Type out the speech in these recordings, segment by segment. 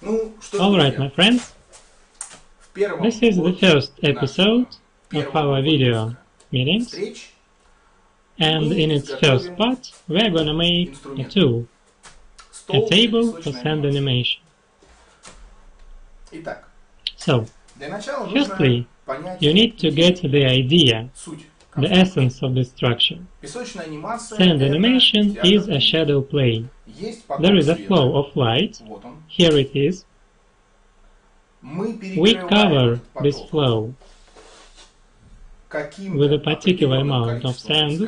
Alright, my friends, this is the first episode of our video meetings, and in its first part we are gonna make a tool, a table for sand animation. So, firstly, you need to get the idea, the essence of the structure. Sand animation is a shadow play. There is a flow of light, here it is. We cover this flow with a particular amount of sand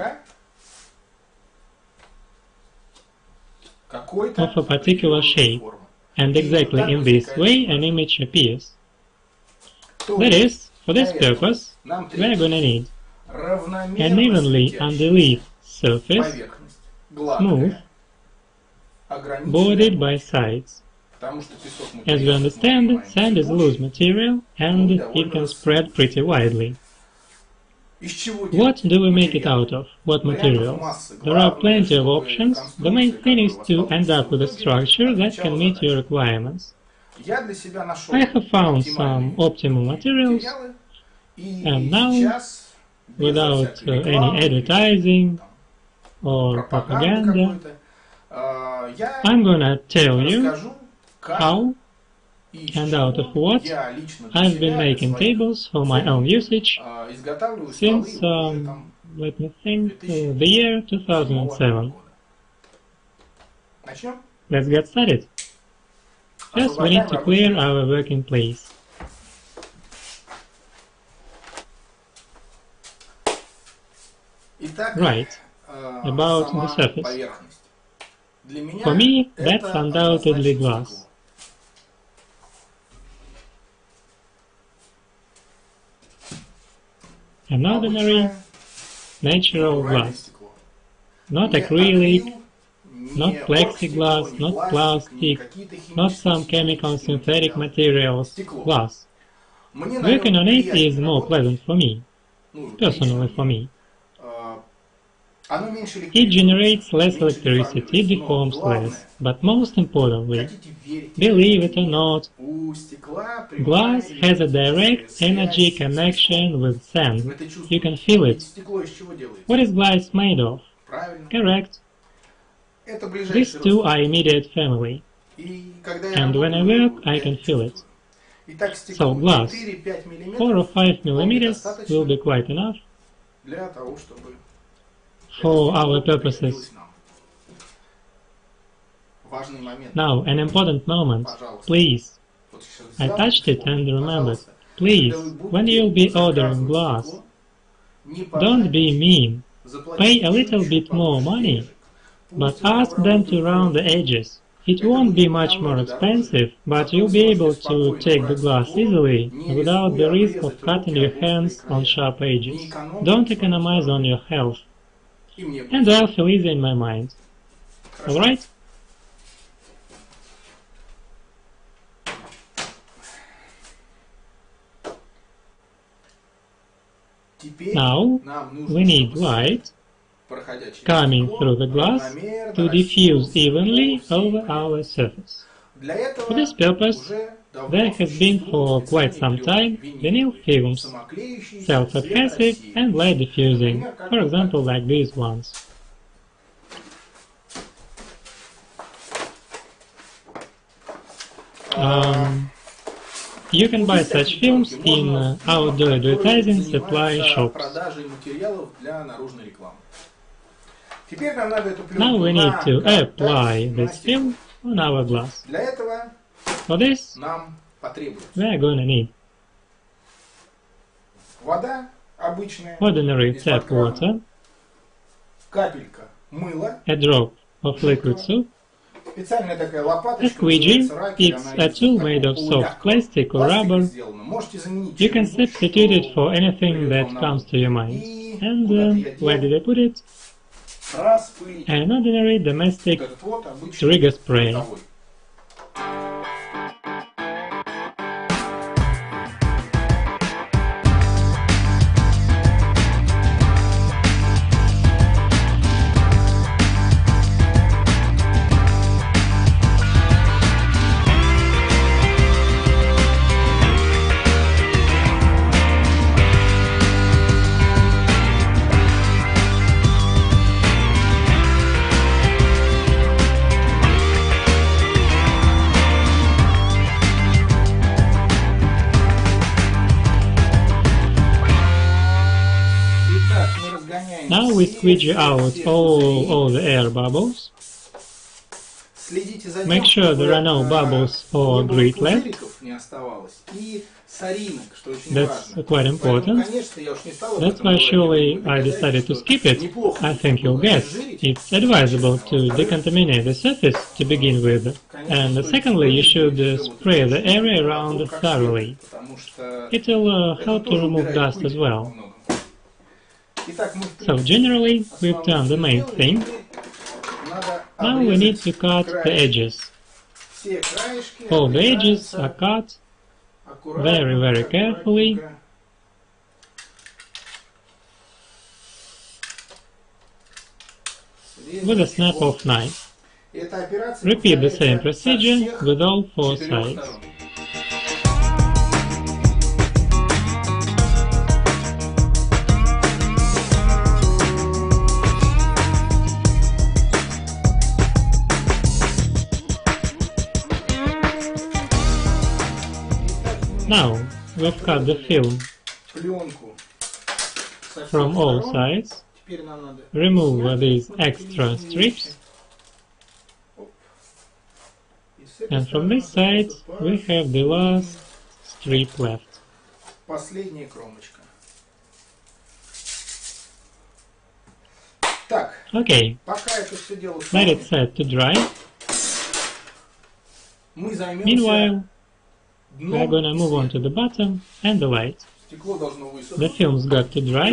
of a particular shape, and exactly in this way an image appears. That is, for this purpose, we are gonna need an evenly underleaf surface, smooth, bordered by sides. As we understand, sand is loose material and it can spread pretty widely. What do we make it out of? What materials? There are plenty of options. The main thing is to end up with a structure that can meet your requirements. I have found some optimal materials, and now, without any advertising or propaganda, I'm gonna tell you how and out of what I've been making tables for my own usage since, let me think, the year 2007. Let's get started. First we need to clear our working place. Right, about the surface. For me, that's undoubtedly glass. An ordinary, natural glass. Not acrylic, not plexiglass, not plastic, not some chemical synthetic materials, glass. Working on it is more pleasant for me, personally for me. It generates less electricity, deforms less, but most importantly, believe it or not, glass has a direct energy connection with sand. You can feel it. What is glass made of? Correct. These two are immediate family, and when I work, I can feel it. So glass, 4 or 5 millimeters will be quite enough for our purposes. Now, an important moment, please. I touched it and remembered. Please, when you'll be ordering glass, don't be mean. Pay a little bit more money, but ask them to round the edges. It won't be much more expensive, but you'll be able to take the glass easily, without the risk of cutting your hands on sharp edges. Don't economize on your health. And I'll feel easy in my mind. Alright? Now, we need light coming through the glass to diffuse evenly over our surface. For this purpose, there has been for quite some time vinyl films, self-adhesive and light diffusing, for example like these ones. You can buy such films in outdoor advertising supply shops. Now we need to apply this film on our glass. For this, we are gonna need ordinary tap water, a drop of liquid soup, a squeegee. It's a tool made of soft plastic or rubber. You can substitute it for anything that comes to your mind. And where did I put it? An ordinary domestic trigger spray. we squeegee out all the air bubbles. Make sure there are no bubbles or grit left. That's quite important. That's why surely I decided to skip it. I think you'll guess. It's advisable to decontaminate the surface to begin with. And secondly, you should spray the area around thoroughly. It will help to remove dust as well. So generally, we've done the main thing. Now we need to cut the edges. All the edges are cut very carefully. With a snap-off knife. Repeat the same procedure with all 4 sides. Now we've cut the film from all sides. Remove these extra strips, and from this side we have the last strip left. Okay, let it set to dry. Meanwhile, we are gonna move on to the bottom and the light. The film's got to dry.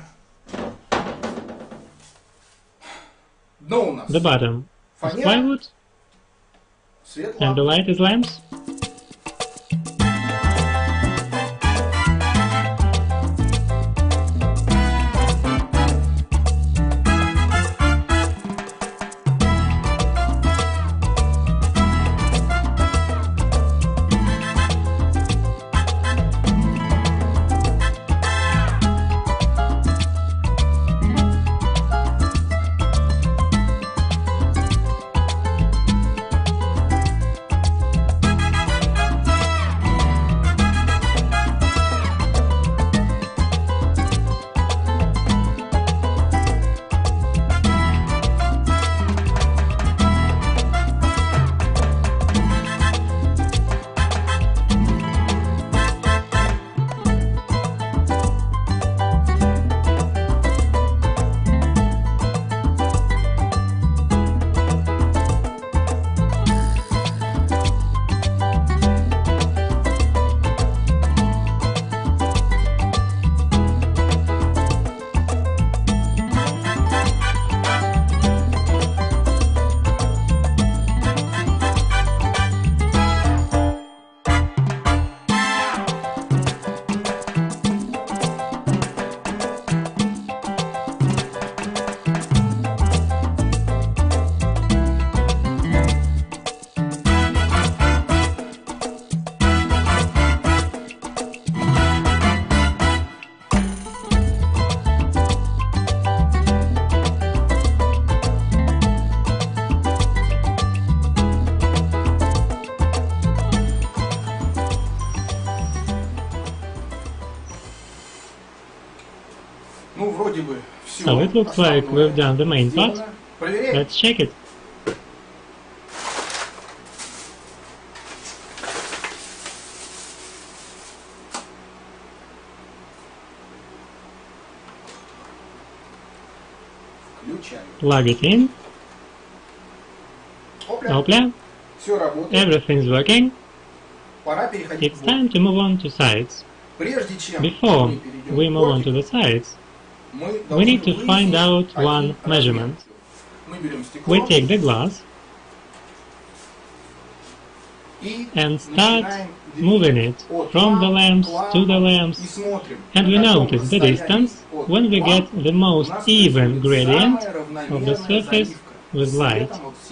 The bottom is plywood, and the light is lamps. So it looks like we've done the main part. Let's check it. Plug it in. Opla. Everything's working. It's time to move on to sides. Before we move on to the sides, we need to find out one measurement. We take the glass and start moving it from the lamps to the lamps, and we notice the distance when we get the most even gradient of the surface with light.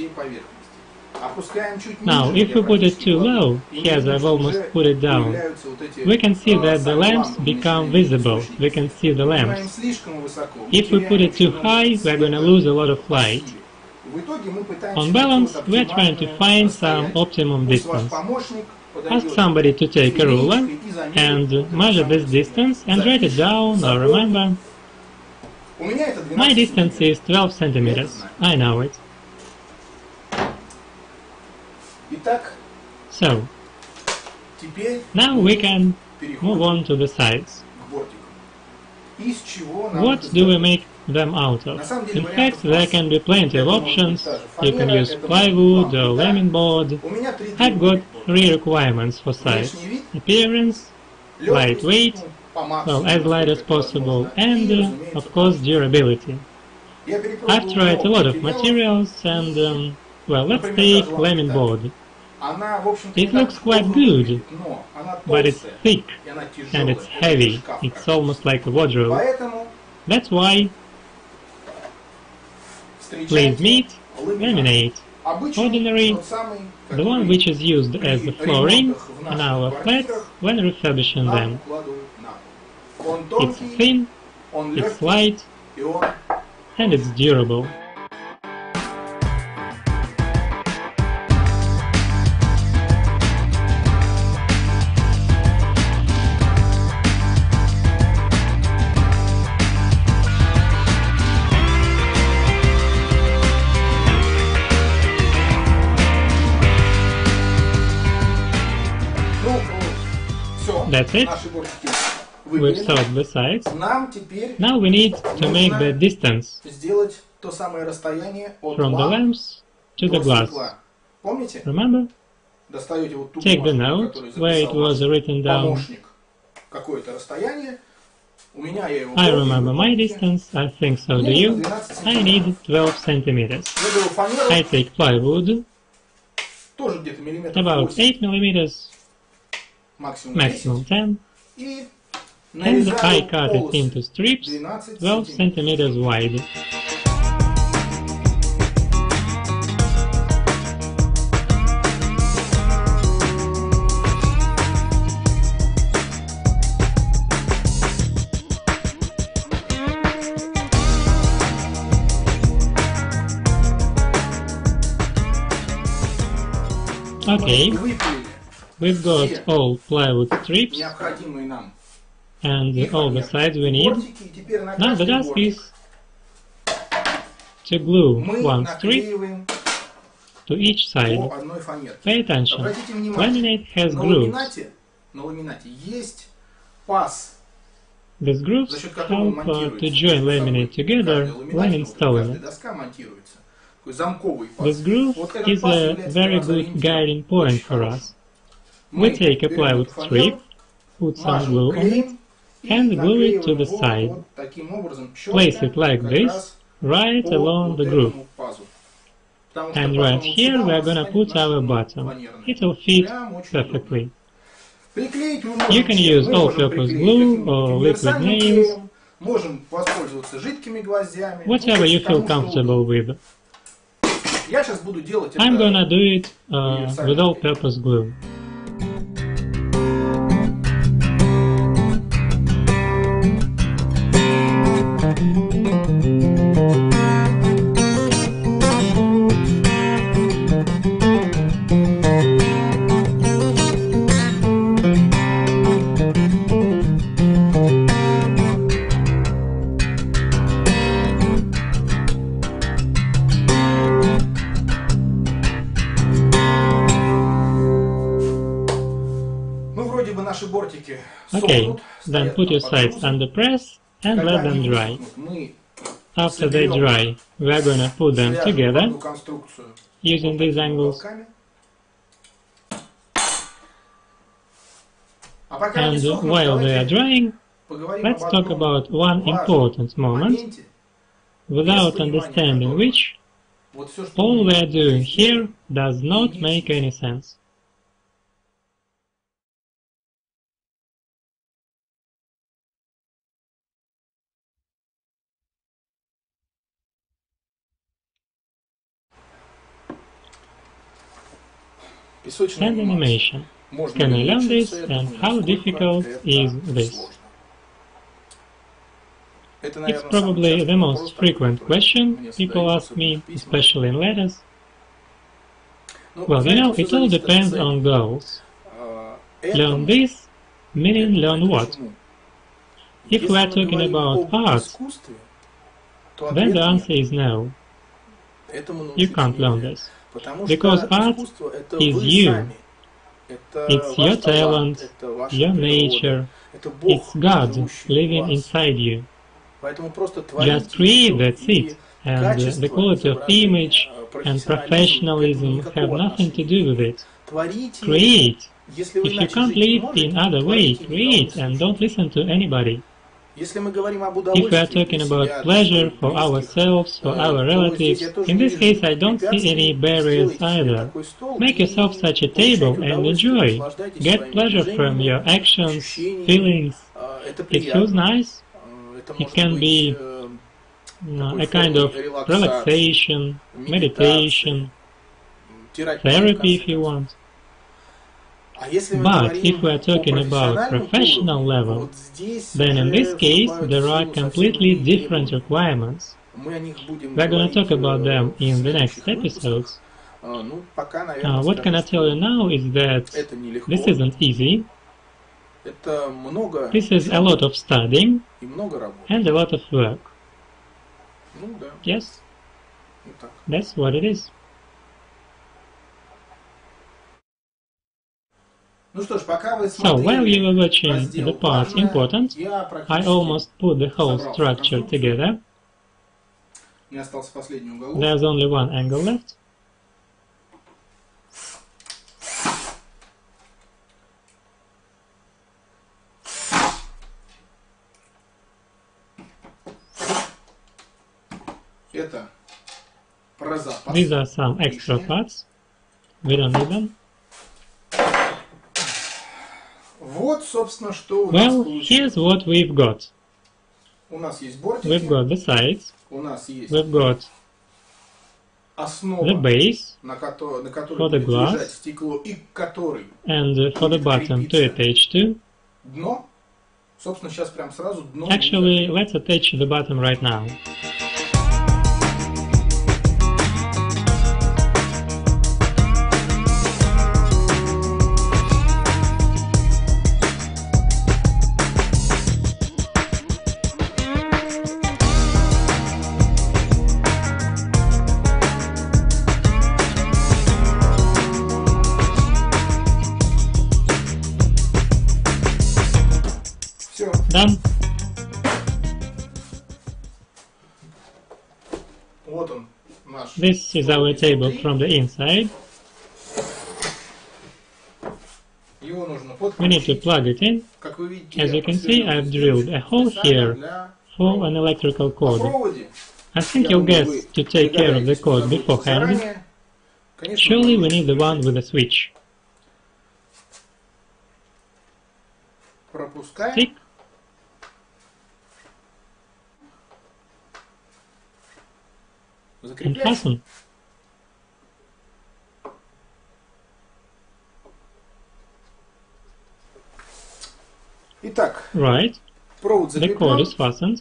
Now, if we put it too low, as I've almost put it down, we can see that the lamps become visible. We can see the lamps. If we put it too high, we're going to lose a lot of light. On balance, we're trying to find some optimum distance. Ask somebody to take a ruler and measure this distance and write it down or remember. My distance is 12 centimeters. I know it. So, now we can move on to the sides. What do we make them out of? In fact, there can be plenty of options. You can use plywood or laminate board. I've got 3 requirements for size: appearance, lightweight, well, as light as possible, and, of course, durability. I've tried a lot of materials and, well, let's take laminate board. It looks quite good, but it's thick and it's heavy. It's almost like a wardrobe. That's why please meet laminate. Ordinary, the one which is used as the flooring in our flats when refurbishing them. It's thin, it's light, and it's durable. That's it. We've solved the sides. Now we need to make the distance from the lamps to the glass. Remember? Take the note where it was written down. I remember my distance, I think so do you. I need 12 centimeters. I take plywood, about 8 millimeters, maximum 10, and I cut it into strips 12 centimeters wide. Okay, we've got all plywood strips and all the sides we need. Now the task is to glue one strip to each side. Pay attention, laminate has grooves. These grooves help to join laminate together when installing it. This groove is a very good guiding point for us. We take a plywood strip, put some glue on it, and glue it to the side. Place it like this, right along the groove. And right here we are gonna put our bottom. It will fit perfectly. You can use all-purpose glue or liquid nails, whatever you feel comfortable with. I'm gonna do it with all-purpose glue. Okay, then put your sides under press and let them dry. After they dry, we are gonna put them together using these angles. And while they are drying, let's talk about one important moment, without understanding which, all we are doing here does not make any sense. And animation. Can I learn this and how difficult is this? It's probably the most frequent question people ask me, especially in letters. Well, you know, it all depends on goals. Learn this, meaning learn what? If we are talking about art, then the answer is no. You can't learn this. Because art is you. It's your talent, your nature, it's God living inside you. Just create, that's it. And the quality of image and professionalism have nothing to do with it. Create. If you can't live in other way, create and don't listen to anybody. If we are talking about pleasure for ourselves, for our relatives, in this case I don't see any barriers either. Make yourself such a table and enjoy. Get pleasure from your actions, feelings. It feels nice. It can be a kind of relaxation, meditation, therapy if you want. But if we are talking about professional level, then in this case there are completely different requirements. We're gonna talk about them in the next episodes. What can I tell you now is that this isn't easy. This is a lot of studying and a lot of work. Yes, that's what it is. So, while you were watching the parts important, I almost put the whole structure together. There's only one angle left. These are some extra parts. We don't need them. Well, here's what we've got. We've got the sides, we've got the base for the glass, and for the bottom to attach to. Actually, let's attach the bottom right now. Done. This is our table from the inside. We need to plug it in. As you can see, I've drilled a hole here for an electrical cord. I think you'll guess to take care of the cord beforehand. Surely we need the one with a switch. Tick. And fasten. Right, the cord is fastened.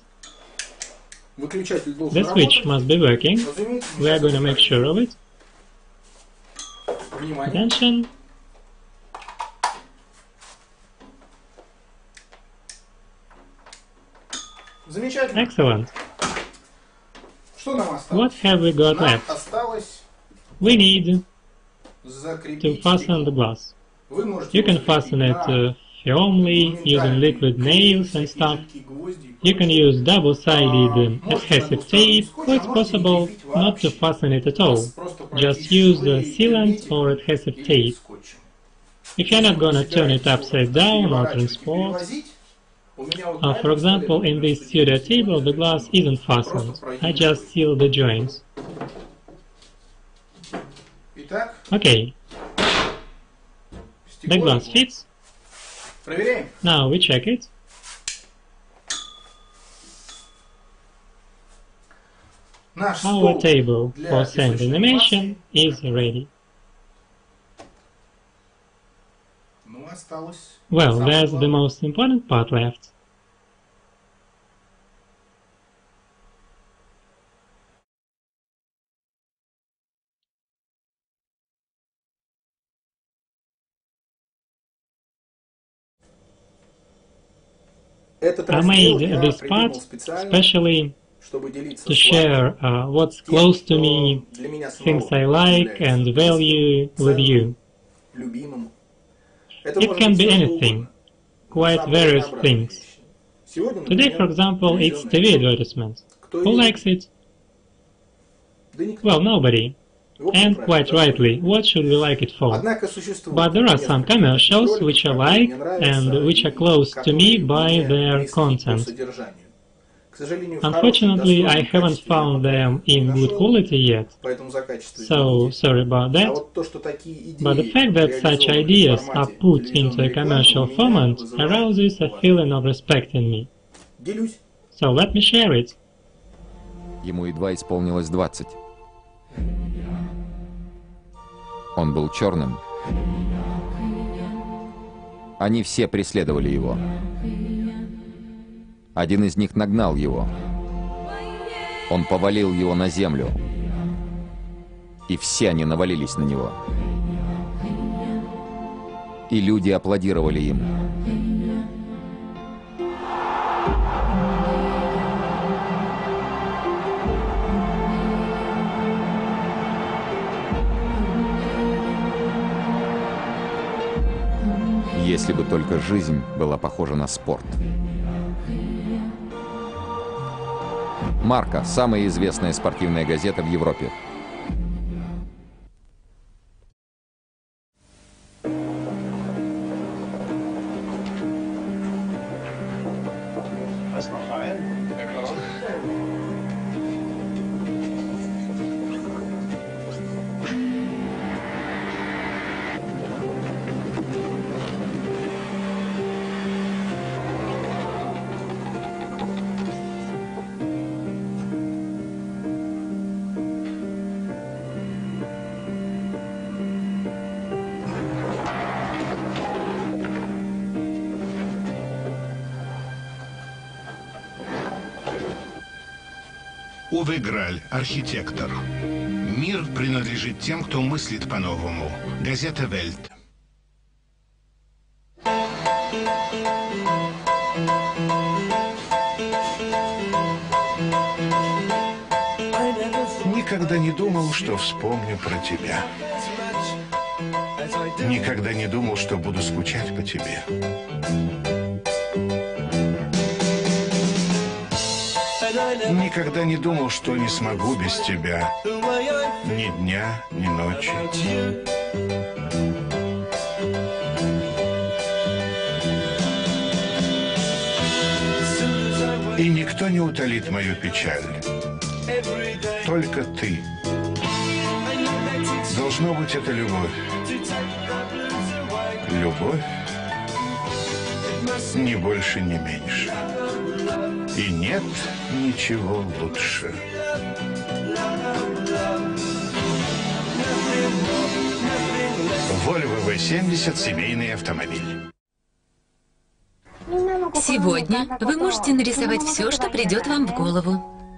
The switch must be working. We are going to make sure of it. Attention. Excellent. What have we got left? We need to fasten the glass. You can fasten it firmly using liquid nails and stuff. You can use double-sided adhesive tape, or it's possible not to fasten it at all. Just use the sealant or adhesive tape. If you're not gonna turn it upside down or transport. For example, in this studio table the glass isn't fastened. I just sealed the joints. Okay. The glass fits. Now we check it. Our table for sand animation is ready. Well, there's the most important part left. I made this part specially to share what's close to me, things I like and value with you. It can be anything, quite various things. Today, for example, it's TV advertisements. Who likes it? Well, nobody. And quite rightly, what should we like it for? But there are some commercials which I like and which are close to me by their content. Unfortunately, I haven't found them in good quality yet, so sorry about that. But the fact that such ideas are put into a commercial format arouses a feeling of respect in me. So let me share it. Ему едва исполнилось 20. Он был черным. Они все преследовали его. Один из них нагнал его. Он повалил его на землю. И все они навалились на него. И люди аплодировали ему. Если бы только жизнь была похожа на спорт. «Марка» — самая известная спортивная газета в Европе. Уве Граль, архитектор. Мир принадлежит тем, кто мыслит по-новому. Газета «Вельт». Никогда не думал, что вспомню про тебя. Никогда не думал, что буду скучать по тебе. Никогда не думал, что не смогу без тебя ни дня, ни ночи. И никто не утолит мою печаль. Только ты. Должно быть, это любовь. Любовь, ни больше, ни меньше. И нет ничего лучше. Volvo V70 — семейный автомобиль. Сегодня вы можете нарисовать все, что придет вам в голову.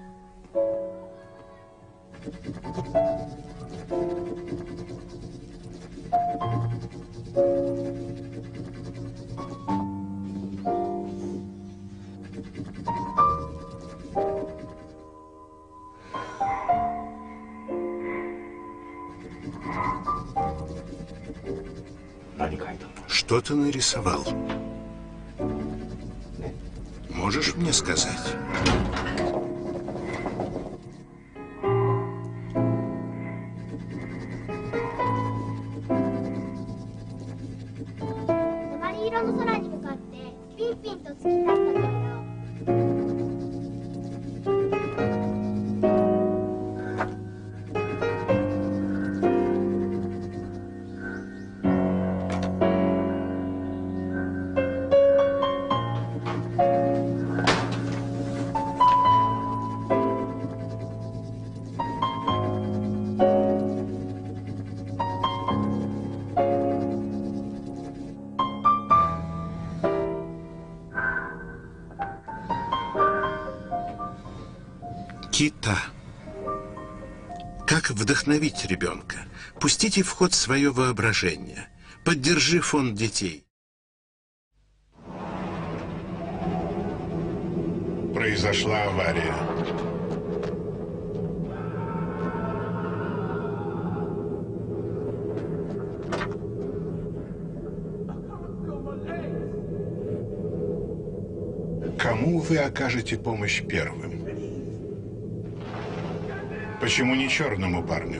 Что ты нарисовал? Можешь мне сказать? Кита. Как вдохновить ребенка? Пустите в ход свое воображение. Поддержи фонд детей. Произошла авария. Кому вы окажете помощь первым? Почему не черному парню?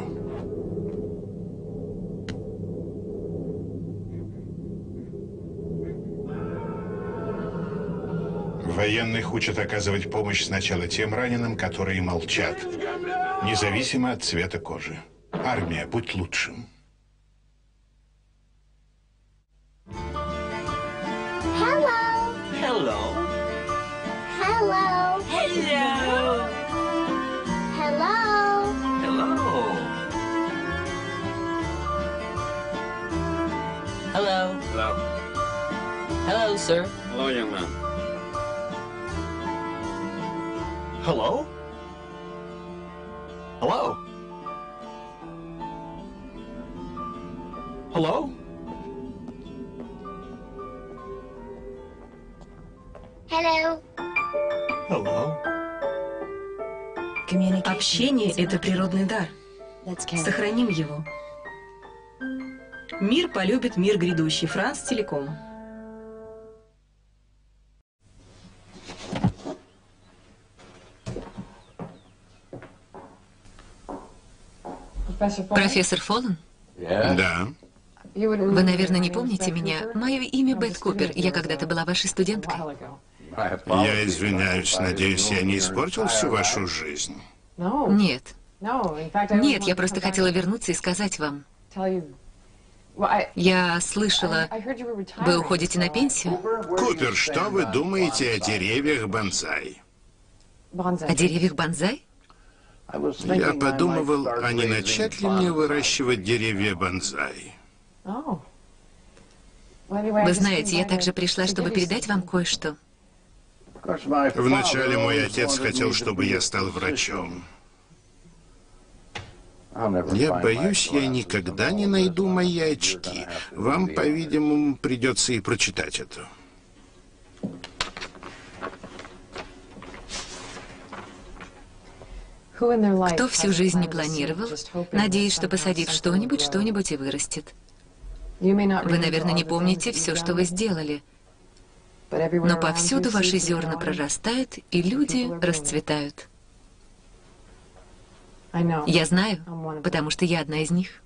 Военных учат оказывать помощь сначала тем раненым, которые молчат, независимо от цвета кожи. Армия, будь лучшим. Hello. Hello. Hello. Hello. Hello. Hello. Hello. Hello. Hello, sir. Hello, young man. Hello? Hello? Hello? Hello. Hello? Общение — это природный дар. Сохраним его. Мир полюбит мир грядущий. Франц Телеком. Профессор Фоллен? Да. Вы, наверное, не помните меня. Мое имя Бет Купер. Я когда-то была вашей студенткой. Я извиняюсь, надеюсь, я не испортил всю вашу жизнь. Нет. Нет, я просто хотела вернуться и сказать вам. Я слышала, вы уходите на пенсию? Купер, что вы думаете о деревьях бонсай? О деревьях бонсай? Я подумывал, а не начать ли мне выращивать деревья бонсай? Вы знаете, я также пришла, чтобы передать вам кое-что. Вначале мой отец хотел, чтобы я стал врачом. Я боюсь, я никогда не найду мои очки. Вам, по-видимому, придется и прочитать это. Кто всю жизнь не планировал, надеясь, что посадив что-нибудь и вырастет. Вы, наверное, не помните все, что вы сделали. Но повсюду ваши зерна прорастают, и люди расцветают. Я знаю, потому что я одна из них.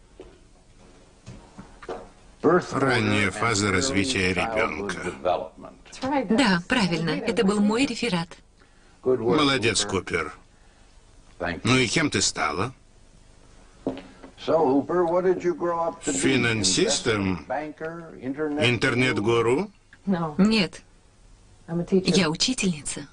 Ранняя фаза развития ребенка. Да, правильно, это был мой реферат. Молодец, Купер. Ну и кем ты стала? Финансистом? Интернет-гуру? Нет, я учительница.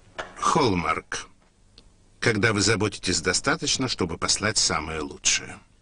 Холмарк. Когда вы заботитесь достаточно, чтобы послать самое лучшее.